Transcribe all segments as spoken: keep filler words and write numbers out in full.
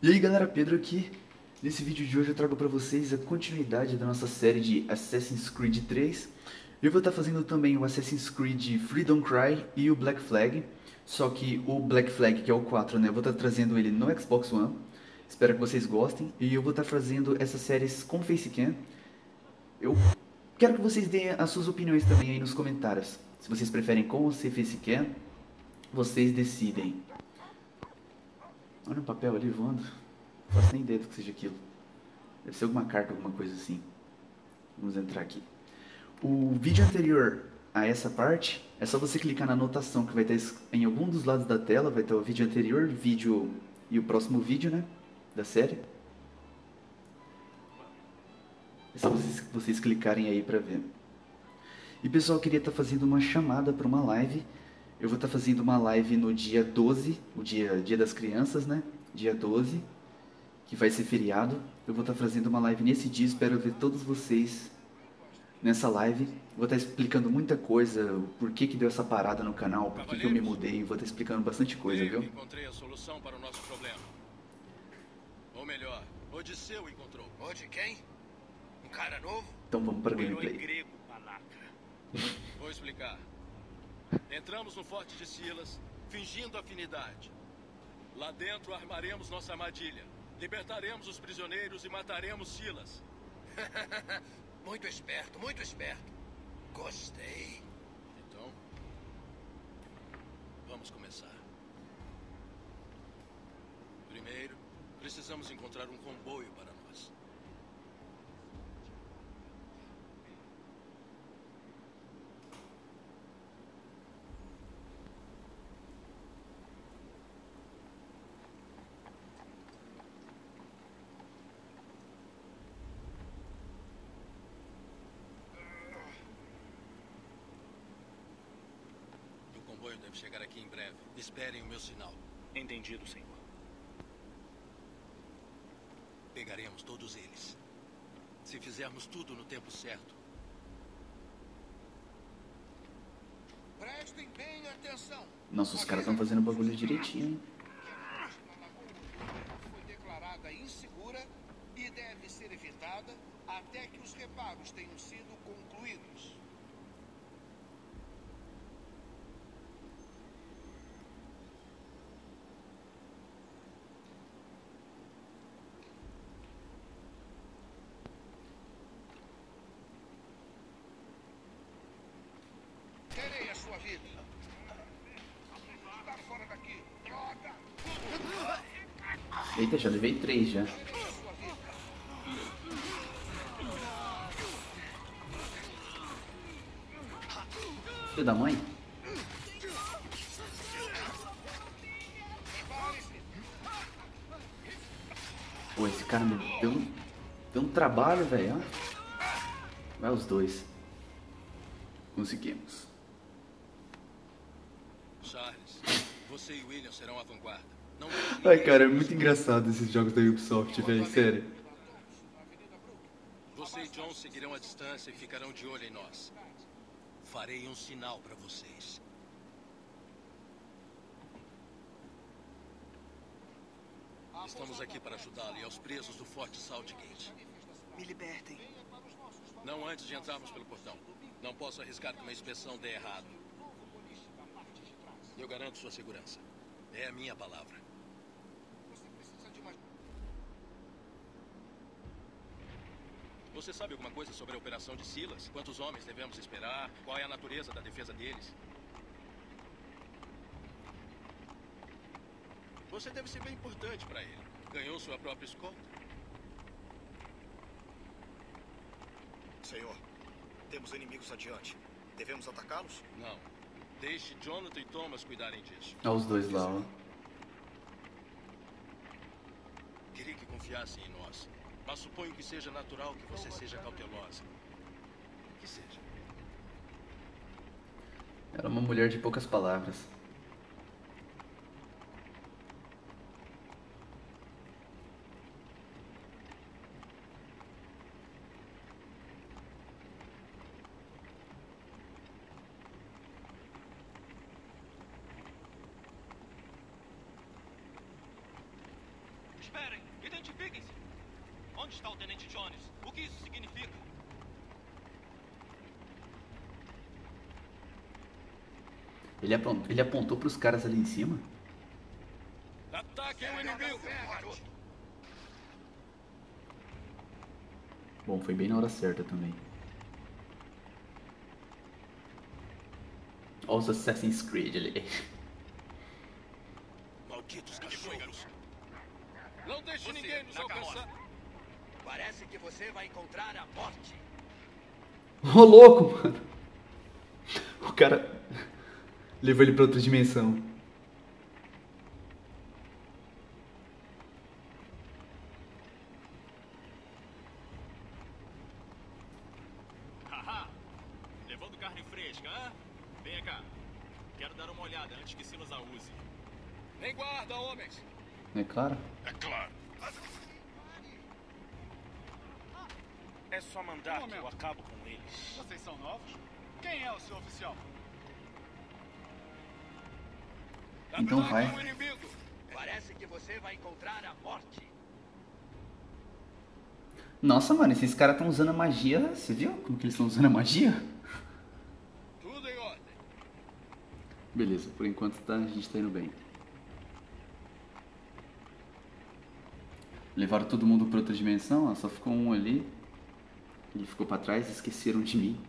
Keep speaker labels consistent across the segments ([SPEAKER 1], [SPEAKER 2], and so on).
[SPEAKER 1] E aí galera, Pedro aqui. Nesse vídeo de hoje eu trago pra vocês a continuidade da nossa série de Assassin's Creed três. Eu vou estar fazendo também o Assassin's Creed Freedom Cry e o Black Flag. Só que o Black Flag, que é o quatro, né, eu vou estar trazendo ele no Xbox One. Espero que vocês gostem. E eu vou estar fazendo essas séries com Facecam. Eu quero que vocês deem as suas opiniões também aí nos comentários. Se vocês preferem com ou sem Facecam, vocês decidem. Olha um papel ali voando. Não faço nem ideia do que seja aquilo. Deve ser alguma carta, alguma coisa assim. Vamos entrar aqui. O vídeo anterior a essa parte, é só você clicar na anotação que vai estar em algum dos lados da tela. Vai estar o vídeo anterior, vídeo e o próximo vídeo, né? Da série. É só vocês, vocês clicarem aí pra ver. E pessoal, eu queria estar fazendo uma chamada para uma live. Eu vou estar fazendo uma live no dia doze, o dia, dia das crianças, né? Dia doze, que vai ser feriado. Eu vou estar fazendo uma live nesse dia, espero ver todos vocês nessa live. Vou estar explicando muita coisa, o porquê que deu essa parada no canal, por que eu me mudei, vou estar explicando bastante coisa, viu?
[SPEAKER 2] Encontrei a solução para o nosso problema. Ou melhor, Odisseu encontrou.
[SPEAKER 3] Ode quem? Um cara novo?
[SPEAKER 1] Então vamos para a
[SPEAKER 3] Um herói
[SPEAKER 1] gameplay.
[SPEAKER 3] grego, palaca.
[SPEAKER 2] Vou explicar. Entramos no forte de Silas, fingindo afinidade. Lá dentro armaremos nossa armadilha. Libertaremos os prisioneiros e mataremos Silas.
[SPEAKER 3] Muito esperto, muito esperto. Gostei.
[SPEAKER 2] Então, vamos começar. Primeiro, precisamos encontrar um comboio para nós. O comboio deve chegar aqui em breve. Esperem o meu sinal.
[SPEAKER 3] Entendido, senhor.
[SPEAKER 2] Pegaremos todos eles. Se fizermos tudo no tempo certo.
[SPEAKER 3] Prestem bem atenção.
[SPEAKER 1] Nossa, os caras estão fazendo o bagulho direitinho.
[SPEAKER 3] Foi declarada insegura e deve ser evitada até que os reparos tenham sido concluídos. Terei a sua vida. Está fora daqui. Droga!
[SPEAKER 1] Eita, já levei três já.
[SPEAKER 3] Terei a sua vida.
[SPEAKER 1] Filho da mãe?
[SPEAKER 3] Prepare-se.
[SPEAKER 1] Pô, esse cara me deu um, deu um trabalho, velho. ó. Vai os dois. Conseguimos.
[SPEAKER 2] Charles, você e William serão a vanguarda. Não
[SPEAKER 1] Ai, cara, é muito engraçado esses jogos da Ubisoft, velho, sério.
[SPEAKER 2] Você e John seguirão a distância e ficarão de olho em nós. Farei um sinal para vocês. Estamos aqui para ajudá-lo e aos presos do Forte Saltgate.
[SPEAKER 4] Me libertem.
[SPEAKER 2] Não antes de entrarmos pelo portão. Não posso arriscar que uma inspeção dê errado. Eu garanto sua segurança. É a minha palavra.
[SPEAKER 3] Você precisa de uma...
[SPEAKER 2] Você sabe alguma coisa sobre a operação de Silas? Quantos homens devemos esperar? Qual é a natureza da defesa deles? Você deve ser bem importante para ele. Ganhou sua própria escolta.
[SPEAKER 5] Senhor, temos inimigos adiante. Devemos atacá-los?
[SPEAKER 2] Não. Deixe Jonathan e Thomas cuidarem disso.
[SPEAKER 1] Olha os dois lá, ó.
[SPEAKER 2] Queria que confiassem em nós. Mas suponho que seja natural que você seja cautelosa. Que seja.
[SPEAKER 1] Era uma mulher de poucas palavras.
[SPEAKER 4] Esperem, identifiquem-se. Onde está o Tenente Jones? O que isso significa?
[SPEAKER 1] Ele apontou, ele apontou pros caras ali em cima?
[SPEAKER 2] Ataquem o inimigo!
[SPEAKER 1] Bom, foi bem na hora certa também. Olha os Assassin's Creed ali.
[SPEAKER 2] Malditos cachorros! Não deixe ninguém nos alcançar!
[SPEAKER 3] Parece que você vai encontrar a morte.
[SPEAKER 1] Ô, louco, mano. O cara levou ele pra outra dimensão.
[SPEAKER 4] Haha! Levando carne fresca, hã? Venha cá. Quero dar uma olhada antes que Silas a use.
[SPEAKER 2] Em guarda, homens!
[SPEAKER 1] É claro.
[SPEAKER 2] É claro. É só mandar que eu acabo com eles.
[SPEAKER 6] Vocês são novos? Quem é o seu oficial?
[SPEAKER 1] Então vai.
[SPEAKER 2] Ataquem o inimigo!
[SPEAKER 3] Parece que você vai encontrar a morte.
[SPEAKER 1] Nossa, mano, esses caras estão usando a magia. Você viu como que eles estão usando a magia?
[SPEAKER 2] Tudo em ordem.
[SPEAKER 1] Beleza, por enquanto tá, a gente tá indo bem. Levaram todo mundo pra outra dimensão, ó, só ficou um ali. Ele ficou pra trás e esqueceram de mim.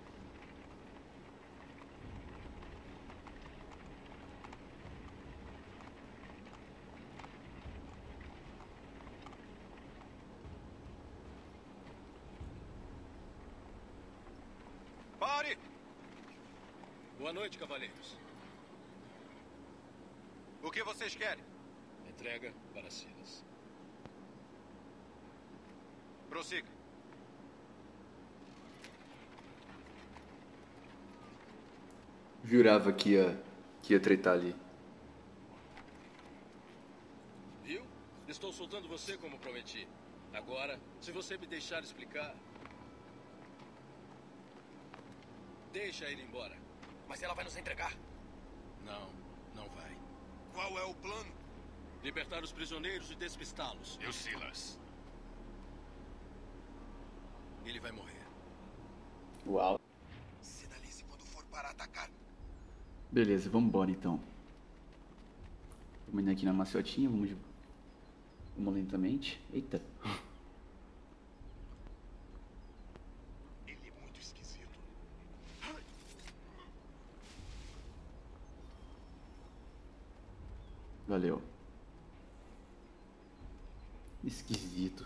[SPEAKER 2] Pare! Boa noite, cavaleiros.
[SPEAKER 5] O que vocês querem?
[SPEAKER 2] Entrega para Silas.
[SPEAKER 5] Prossiga.
[SPEAKER 1] Jurava que ia, que ia tretar ali.
[SPEAKER 2] Viu? Estou soltando você como prometi. Agora, se você me deixar explicar... Deixa ele embora.
[SPEAKER 5] Mas ela vai nos entregar.
[SPEAKER 2] Não, não vai.
[SPEAKER 5] Qual é o plano?
[SPEAKER 2] Libertar os prisioneiros e despistá-los.
[SPEAKER 5] E o Silas?
[SPEAKER 2] Ele vai morrer.
[SPEAKER 1] Uau.
[SPEAKER 5] Sinalize quando for para atacar.
[SPEAKER 1] Beleza, vamos embora então. Vamos indo aqui na maciotinha, vamos, vamos lentamente. Eita.
[SPEAKER 5] Ele é muito esquisito.
[SPEAKER 1] Valeu. Esquisito.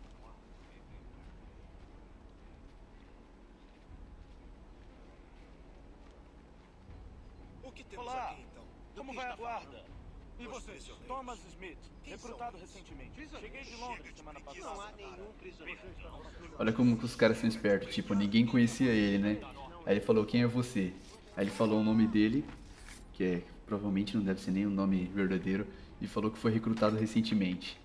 [SPEAKER 5] O que temos
[SPEAKER 6] Olá,
[SPEAKER 5] aqui então? Do
[SPEAKER 6] como
[SPEAKER 5] que
[SPEAKER 6] vai a
[SPEAKER 5] está
[SPEAKER 6] guarda?
[SPEAKER 5] falando?
[SPEAKER 6] E
[SPEAKER 5] Os
[SPEAKER 6] vocês?
[SPEAKER 5] prisioneiros.
[SPEAKER 6] Thomas Smith,
[SPEAKER 5] Quem
[SPEAKER 6] recrutado
[SPEAKER 5] são eles?
[SPEAKER 6] recentemente. Cheguei de Londres semana passada.
[SPEAKER 5] Não há nenhum
[SPEAKER 1] Olha como que os caras são espertos. Tipo, ninguém conhecia ele, né? Aí ele falou, quem é você? Aí ele falou o nome dele, que é, provavelmente não deve ser nem o nome verdadeiro, e falou que foi recrutado recentemente.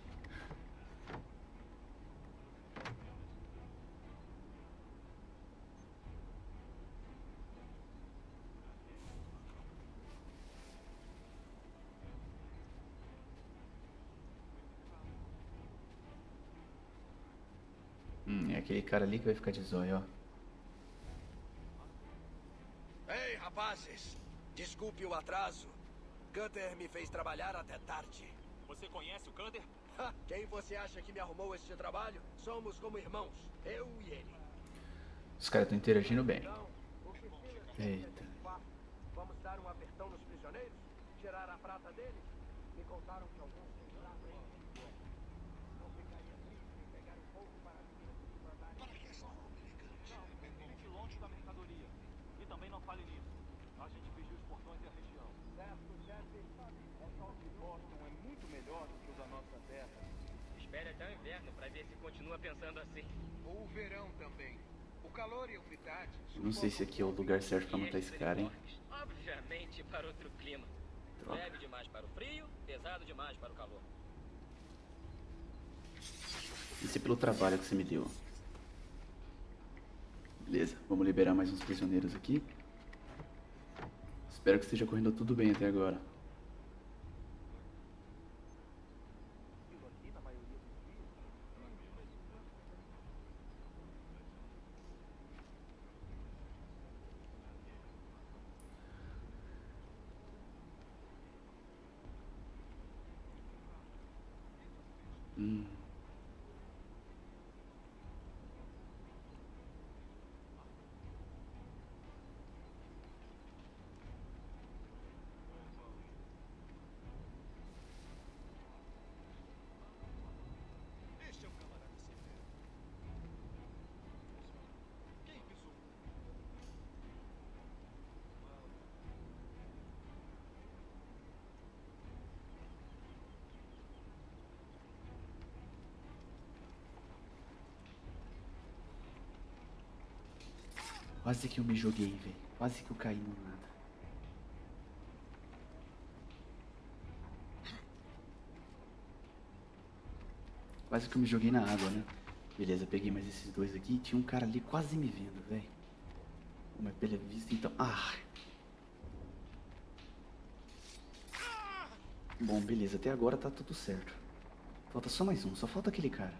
[SPEAKER 1] Hum, é aquele cara ali que vai ficar de zóio, ó.
[SPEAKER 3] Ei, rapazes. Desculpe o atraso. Cutter me fez trabalhar até tarde.
[SPEAKER 4] Você conhece o Cutter?
[SPEAKER 3] Ha, quem você acha que me arrumou este trabalho? Somos como irmãos, eu e ele.
[SPEAKER 1] Os caras estão interagindo bem.
[SPEAKER 3] Então, oficina
[SPEAKER 1] Eita.
[SPEAKER 3] Vamos dar um apertão nos prisioneiros? Tirar a prata deles? Me contaram que alguns têm prata em Lisboa. Não ficaria triste em pegar um pouco para mim e mandar...
[SPEAKER 6] Fique longe da mercadoria. E também não fale nisso. A gente vigia os portões e a região.
[SPEAKER 3] Certo, chefe. É só que
[SPEAKER 6] Boston é muito melhor do que o da nossa terra.
[SPEAKER 7] Espere até o inverno para ver se continua pensando assim.
[SPEAKER 3] Ou o verão também. O calor e a umidade...
[SPEAKER 1] Não sei se aqui é o lugar certo pra matar esse cara, hein?
[SPEAKER 7] Obviamente para outro clima.
[SPEAKER 1] Troca.
[SPEAKER 7] Leve demais para o frio, pesado demais para o calor.
[SPEAKER 1] Isso é pelo trabalho que você me deu. Beleza, vamos liberar mais uns prisioneiros aqui. Espero que esteja correndo tudo bem até agora.
[SPEAKER 6] Aqui na
[SPEAKER 1] Hum.
[SPEAKER 4] Este é um camarada severo. Quem pisou?
[SPEAKER 1] Quase que eu me joguei, velho. Quase que eu caí no nada. Quase que eu me joguei na água, né? Beleza, peguei mais esses dois aqui. Tinha um cara ali quase me vendo, velho. Mas pela vista, então... Ah! Bom, beleza. Até agora tá tudo certo. Falta só mais um. Só falta aquele cara.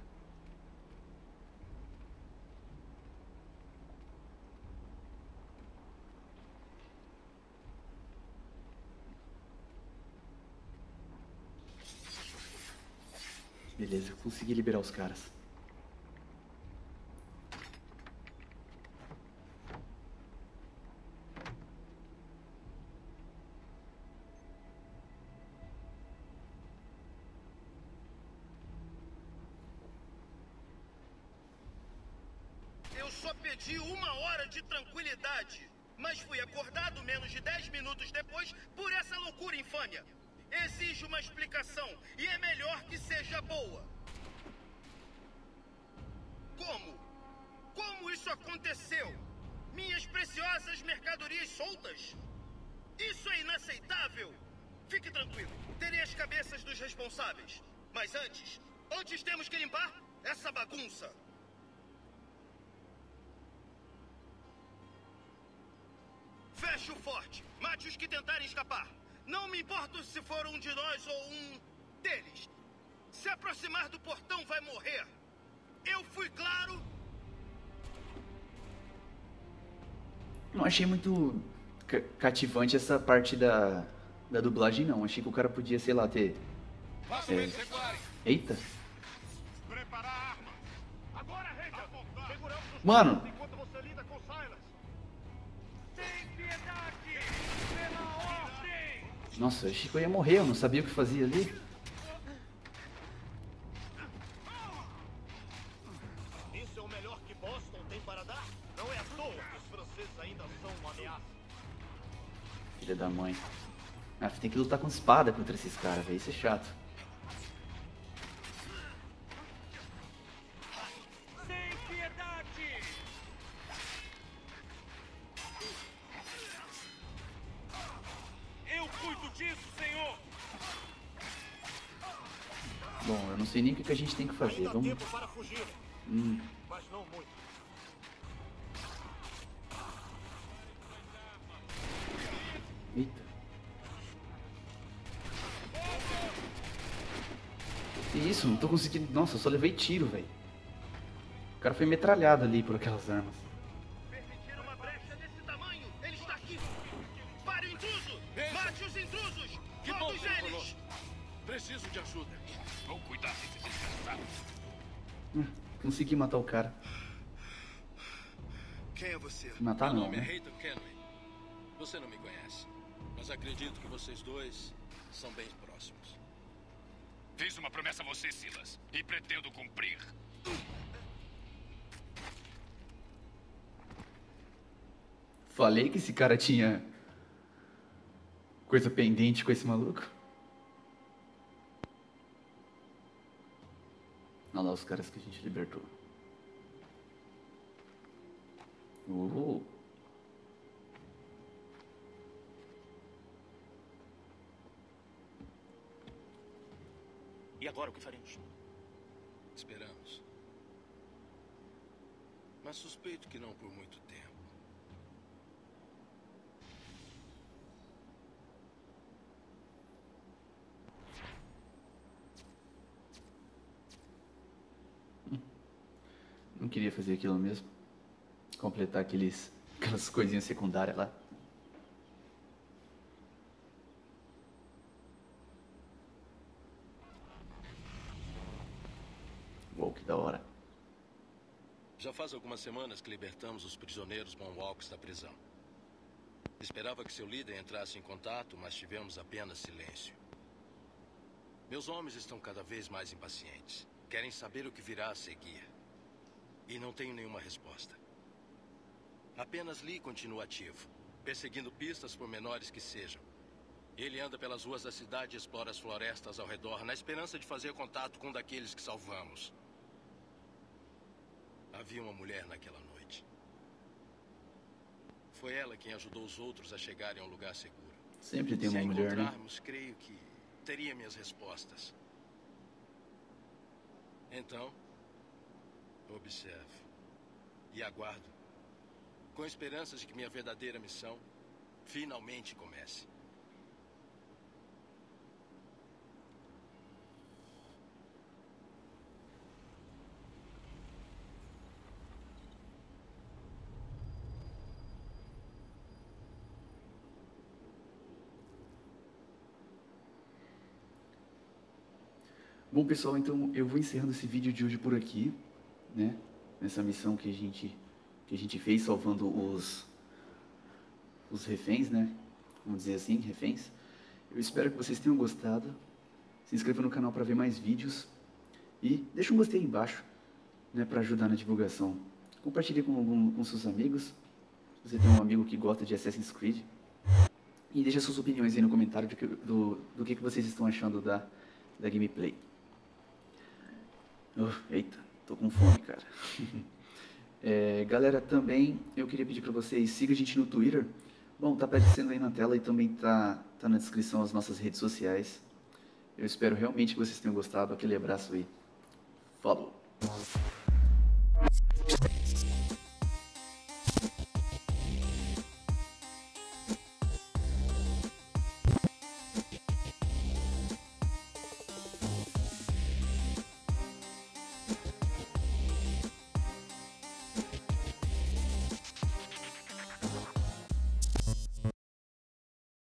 [SPEAKER 1] Beleza, eu consegui liberar os caras.
[SPEAKER 8] Eu só pedi uma hora de tranquilidade, mas fui acordado menos de dez minutos depois por essa loucura infâmia. Exige uma explicação e é melhor que seja boa. Como? Como isso aconteceu? Minhas preciosas mercadorias soltas? Isso é inaceitável! Fique tranquilo, terei as cabeças dos responsáveis. Mas antes, antes temos que limpar essa bagunça. Feche o forte, mate os que tentarem escapar. Não me importo se for um de nós ou um deles. Se aproximar do portão vai morrer. Eu fui claro?
[SPEAKER 1] Não achei muito ca- cativante essa parte da, da dublagem, não. Achei que o cara podia, sei lá, ter... É... Eita!
[SPEAKER 4] Preparar a arma.
[SPEAKER 3] Agora, Ranger! Seguramos os
[SPEAKER 1] Mano!
[SPEAKER 3] caras enquanto você lida com Silas! Sem piedade! Pela ordem!
[SPEAKER 1] Nossa, eu achei que eu ia morrer. Eu não sabia o que fazia ali.
[SPEAKER 3] Isso é o melhor que Boston tem para dar? Não é à toa que os franceses ainda são uma ameaça.
[SPEAKER 1] Filha da mãe. Ah, tem que lutar com espada contra esses caras, velho. Isso é chato.
[SPEAKER 3] Sem piedade! Eu cuido disso, senhor!
[SPEAKER 1] Bom, eu não sei nem o que que a gente tem que fazer.
[SPEAKER 3] Ainda há
[SPEAKER 1] Vamos...
[SPEAKER 3] tempo para fugir,
[SPEAKER 1] Hum,
[SPEAKER 3] mas não muito.
[SPEAKER 1] eita. Que isso? Não tô conseguindo... Nossa, eu só levei tiro, velho. O cara foi metralhado ali por aquelas armas.
[SPEAKER 8] Permitir uma brecha desse tamanho. Ele está aqui. Pare o intruso! Mate os intrusos!
[SPEAKER 2] Que bom
[SPEAKER 8] Todos
[SPEAKER 2] ter
[SPEAKER 8] eles!
[SPEAKER 2] conosco. Preciso de ajuda.
[SPEAKER 4] Vou cuidar desse desgraçado.
[SPEAKER 1] Hum, consegui matar o cara.
[SPEAKER 8] Quem é você?
[SPEAKER 1] Matar
[SPEAKER 2] Meu
[SPEAKER 1] não,
[SPEAKER 2] nome é
[SPEAKER 1] né?
[SPEAKER 2] Hayden Kenway. Você não me conhece, mas acredito que vocês dois são bem próximos.
[SPEAKER 4] Fiz uma promessa a você, Silas, e pretendo cumprir.
[SPEAKER 1] Falei que esse cara tinha coisa pendente com esse maluco. Olha lá os caras que a gente libertou. Uh.
[SPEAKER 5] E agora o que faremos?
[SPEAKER 2] Esperamos. Mas suspeito que não por muito tempo.
[SPEAKER 1] Não queria fazer aquilo mesmo. Completar aqueles, aquelas coisinhas secundárias lá. que da hora.
[SPEAKER 2] Já faz algumas semanas que libertamos os prisioneiros Moonwalks da prisão. Esperava que seu líder entrasse em contato, mas tivemos apenas silêncio. Meus homens estão cada vez mais impacientes. Querem saber o que virá a seguir. E não tenho nenhuma resposta. Apenas Lee continua ativo, perseguindo pistas por menores que sejam. Ele anda pelas ruas da cidade e explora as florestas ao redor, na esperança de fazer contato com um daqueles que salvamos. Havia uma mulher naquela noite. Foi ela quem ajudou os outros a chegarem a um lugar seguro.
[SPEAKER 1] Sempre tem uma
[SPEAKER 2] Se a
[SPEAKER 1] mulher, né?
[SPEAKER 2] encontrarmos, creio que teria minhas respostas. Então, observo e aguardo, com esperanças de que minha verdadeira missão finalmente comece.
[SPEAKER 1] Bom, pessoal, então eu vou encerrando esse vídeo de hoje por aqui, né? Nessa missão que a gente, que a gente fez, salvando os, os reféns, né? Vamos dizer assim, reféns. Eu espero que vocês tenham gostado. Se inscreva no canal para ver mais vídeos. E deixa um gostei aí embaixo, né? Para ajudar na divulgação. Compartilhe com, com, com seus amigos. Se você tem um amigo que gosta de Assassin's Creed. E deixa suas opiniões aí no comentário do que, do, do que, que vocês estão achando da, da gameplay. Oh, eita, tô com fome, cara. é, galera, também eu queria pedir pra vocês, siga a gente no Twitter. Bom, tá aparecendo aí na tela e também tá, tá na descrição as nossas redes sociais. Eu espero realmente que vocês tenham gostado. Aquele abraço aí. Falou!